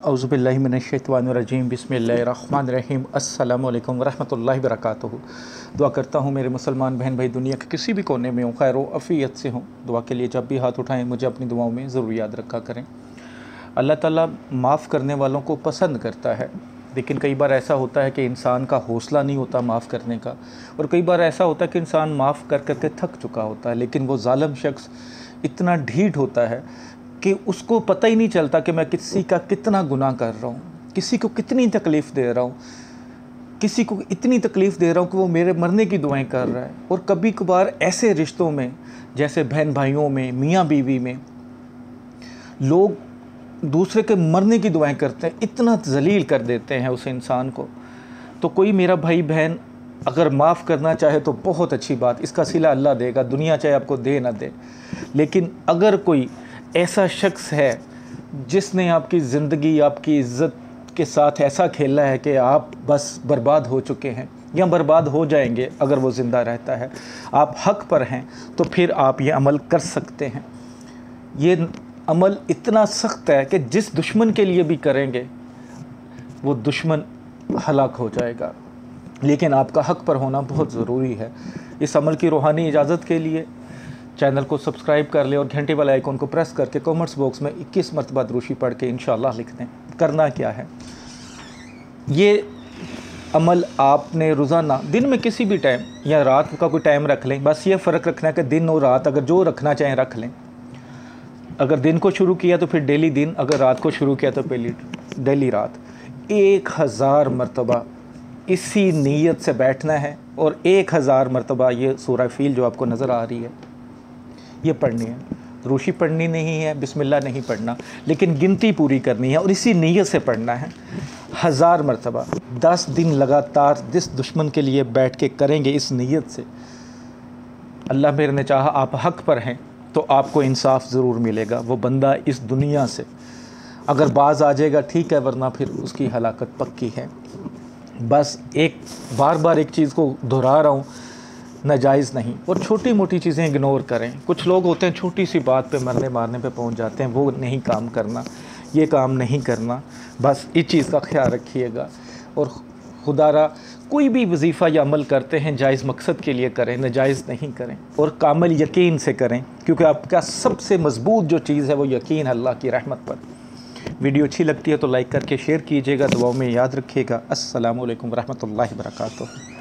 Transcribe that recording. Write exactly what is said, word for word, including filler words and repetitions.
औज़ुबिल्लाहि मिनश्शैतानिर्रजीम बिस्मिल्लाहिर्रहमानिर्रहीम अस्सलामु अलैकुम वरहमतुल्लाहि वबरकातुहू। दुआ करता हूँ मेरे मुसलमान बहन भाई दुनिया के किसी भी कोने में हों, खैर व अफ़ियत से हों। दुआ के लिए जब भी हाथ उठाएं मुझे अपनी दुआओं में ज़रूर याद रखा करें। अल्लाह ताला माफ़ करने वालों को पसंद करता है, लेकिन कई बार ऐसा होता है कि इंसान का हौसला नहीं होता माफ़ करने का, और कई बार ऐसा होता है कि इंसान माफ़ कर करके थक चुका होता है, लेकिन वो ज़ालिम शख्स इतना ढीठ होता है कि उसको पता ही नहीं चलता कि मैं किसी का कितना गुनाह कर रहा हूँ, किसी को कितनी तकलीफ़ दे रहा हूँ, किसी को इतनी तकलीफ़ दे रहा हूँ कि वो मेरे मरने की दुआएं कर रहा है। और कभी कभार ऐसे रिश्तों में, जैसे बहन भाइयों में, मियाँ बीवी में, लोग दूसरे के मरने की दुआएं करते हैं, इतना जलील कर देते हैं उस इंसान को। तो कोई मेरा भाई बहन अगर माफ़ करना चाहे तो बहुत अच्छी बात, इसका सिला अल्लाह देगा, दुनिया चाहे आपको दे ना दे। लेकिन अगर कोई ऐसा शख्स है जिसने आपकी ज़िंदगी, आपकी इज़्ज़त के साथ ऐसा खेला है कि आप बस बर्बाद हो चुके हैं या बर्बाद हो जाएंगे अगर वो ज़िंदा रहता है, आप हक़ पर हैं, तो फिर आप ये अमल कर सकते हैं। ये अमल इतना सख्त है कि जिस दुश्मन के लिए भी करेंगे वो दुश्मन हलाक हो जाएगा, लेकिन आपका हक़ पर होना बहुत ज़रूरी है। इस अमल की रूहानी इजाज़त के लिए चैनल को सब्सक्राइब कर लें और घंटे वाले आइकॉन को प्रेस करके कमेंट्स बॉक्स में इक्कीस मरतबा दुरूशी पढ़ के इंशाअल्लाह लिख दें। करना क्या है, ये अमल आपने रोज़ाना दिन में किसी भी टाइम या रात का कोई टाइम रख लें, बस ये फ़र्क रखना है कि दिन और रात अगर जो रखना चाहें रख लें। अगर दिन को शुरू किया तो फिर डेली दिन, अगर रात को शुरू किया तो पहली डेली रात। एक हज़ार मरतबा इसी नीयत से बैठना है और एक हज़ार मरतबा ये सूरह फील जो आपको नज़र आ रही है ये पढ़नी है। रूशी पढ़नी नहीं है, बिस्मिल्लाह नहीं पढ़ना, लेकिन गिनती पूरी करनी है और इसी नीयत से पढ़ना है। हज़ार मरतबा दस दिन लगातार जिस दुश्मन के लिए बैठ के करेंगे इस नीयत से, अल्लाह मेरे ने चाहा आप हक़ पर हैं तो आपको इंसाफ ज़रूर मिलेगा। वो बंदा इस दुनिया से अगर बाज आ जाएगा ठीक है, वरना फिर उसकी हलाकत पक्की है। बस एक बार बार एक चीज़ को दोहरा रहा हूँ, नाजायज़ नहीं, और छोटी मोटी चीज़ें इग्नोर करें। कुछ लोग होते हैं छोटी सी बात पे मरने मारने पे पहुंच जाते हैं, वो नहीं काम करना, ये काम नहीं करना। बस इस चीज़ का ख्याल रखिएगा। और खुदारा कोई भी वजीफ़ा या अमल करते हैं जायज़ मकसद के लिए करें, नाजायज़ नहीं करें, और कामिल यकीन से करें, क्योंकि आपका सबसे मजबूत जो चीज़ है वो यकीन अल्लाह की रहमत पर। वीडियो अच्छी लगती है तो लाइक करके शेयर कीजिएगा, दुआओं में याद रखिएगा। अस्सलामु अलैकुम वरहमतुल्लाहि वबरकातुहू।